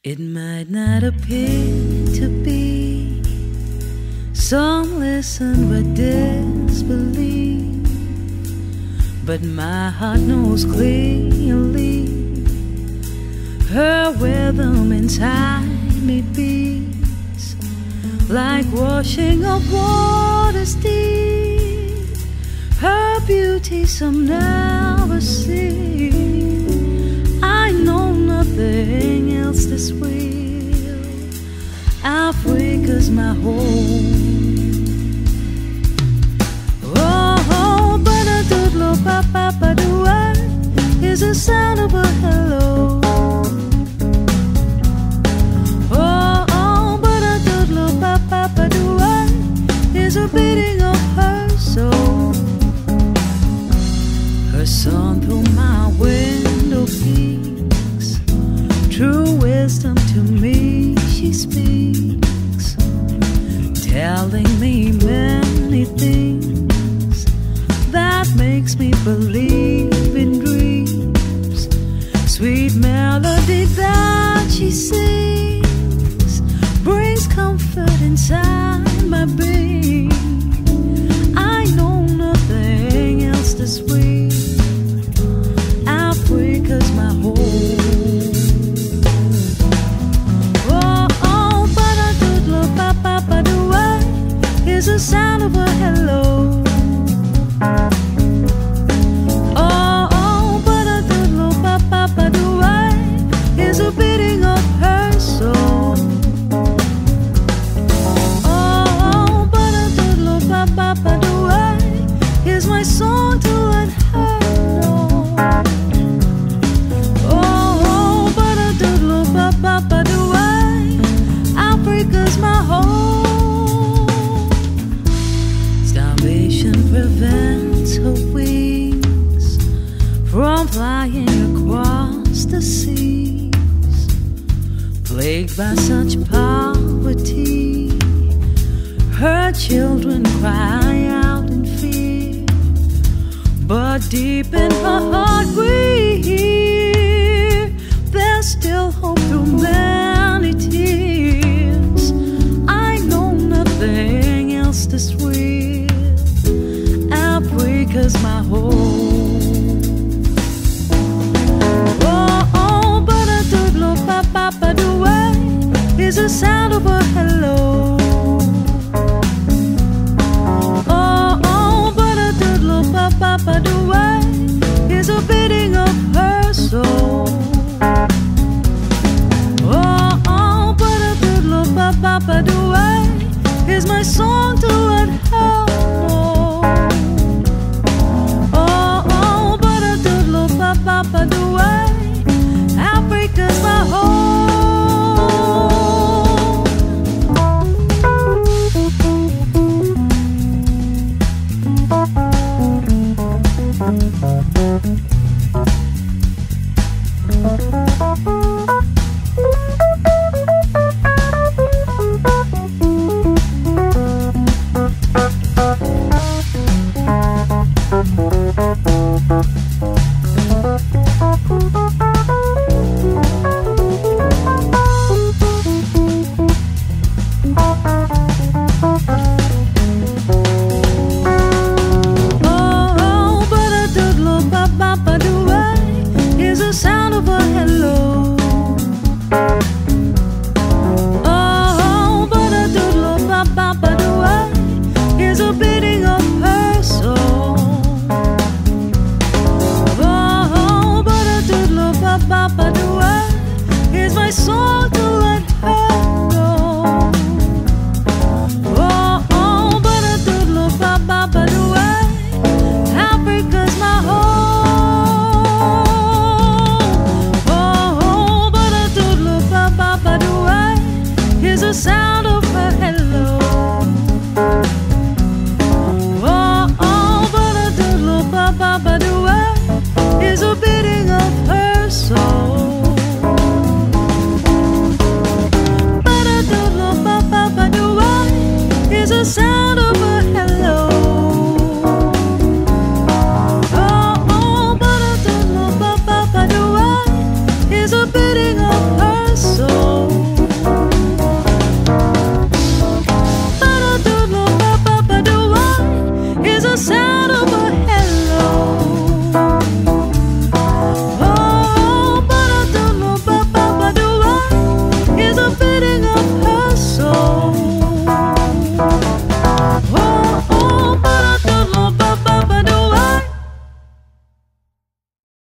It might not appear to be, some listen with disbelief, but my heart knows clearly her rhythm inside me beats like washing of waters deep. Her beauty some never see. I know nothing else this will. Africa's my home. Oh, but a doodle papa do is the sound of a hello. Oh, but a doodle papa do is a beating of her soul. Her song through my window peeks, true wisdom to me she speaks, telling me many things that makes me believe in dreams. Sweet melody that she sings brings comfort inside my being. I know nothing else this sweet. Africa's my home. Oh, but a doodle papa do is the sound of a hello. Oh, but a doodle papa do is a beating of her soul. Oh, but a doodle papa do is my song to let her know. Africa's my home. Starvation prevents her wings from flying across the seas. Plagued by such poverty, her children cry out in fear. But deep in her heart we hear there's still hope through many tears. I know nothing else this will. Africa's my home. Oh, but a doodle papa do is the sound of a